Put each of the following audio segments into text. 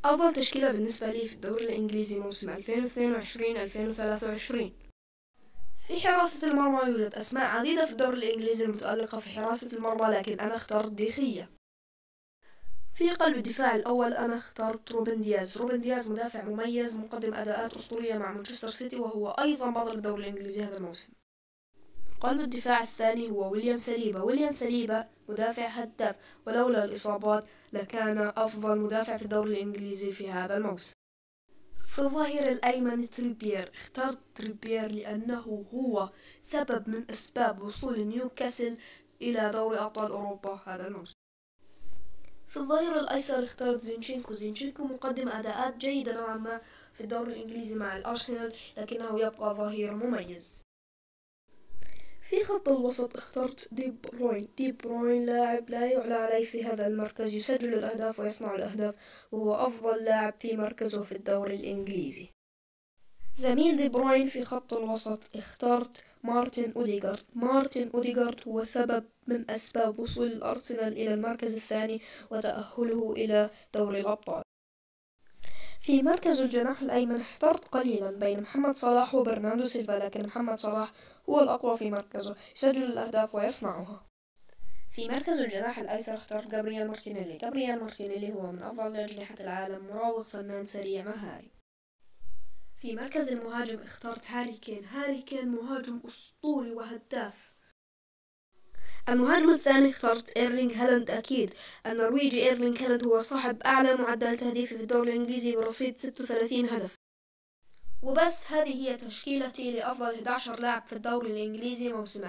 أفضل تشكيلة بالنسبة لي في الدوري الإنجليزي موسم 2022-2023. في حراسة المرمى يوجد أسماء عديدة في الدوري الإنجليزي المتألقة في حراسة المرمى، لكن أنا اخترت ديخية. في قلب الدفاع الأول أنا اخترت روبن دياز مدافع مميز مقدم أداءات أسطورية مع مانشستر سيتي، وهو أيضا بطل الدوري الإنجليزي هذا الموسم. قلب الدفاع الثاني هو ويليام سليبا مدافع هداف، ولولا الإصابات لكان أفضل مدافع في الدوري الإنجليزي في هذا الموسم. في الظهير الأيمن اخترت تريبير لأنه هو سبب من أسباب وصول نيوكاسل إلى دوري أبطال أوروبا هذا الموسم. في الظهير الأيسر اخترت زينشينكو مقدم أداءات جيدة نوعا ما في الدوري الإنجليزي مع الأرسنال، لكنه يبقى ظهير مميز. في خط الوسط اخترت دي بروين لاعب لا يعلى عليه في هذا المركز، يسجل الأهداف ويصنع الأهداف، وهو أفضل لاعب في مركزه في الدوري الإنجليزي. زميل دي بروين في خط الوسط اخترت مارتن أوديغارد هو سبب من أسباب وصول الأرسنال إلى المركز الثاني وتأهله إلى دوري الأبطال. في مركز الجناح الأيمن احترت قليلا بين محمد صلاح وبرناردو سيلفا، لكن محمد صلاح هو الأقوى في مركزه، يسجل الأهداف ويصنعها. في مركز الجناح الأيسر اخترت جابرييل مارتينيلي هو من أفضل أجنحة العالم، مراوغ فنان سريع مهاري. في مركز المهاجم اخترت هاري كين مهاجم أسطوري وهداف. المهاجم الثاني اخترت إيرلينغ هالاند، أكيد النرويجي إيرلينغ هالاند هو صاحب أعلى معدل تهديف في الدوري الإنجليزي برصيد 36 هدف. وبس هذه هي تشكيلتي لأفضل 11 لاعب في الدوري الإنجليزي موسم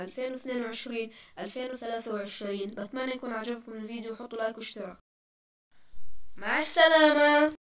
2022-2023. بتمنى يكون عجبكم الفيديو، حطوا لايك واشتراك. مع السلامة.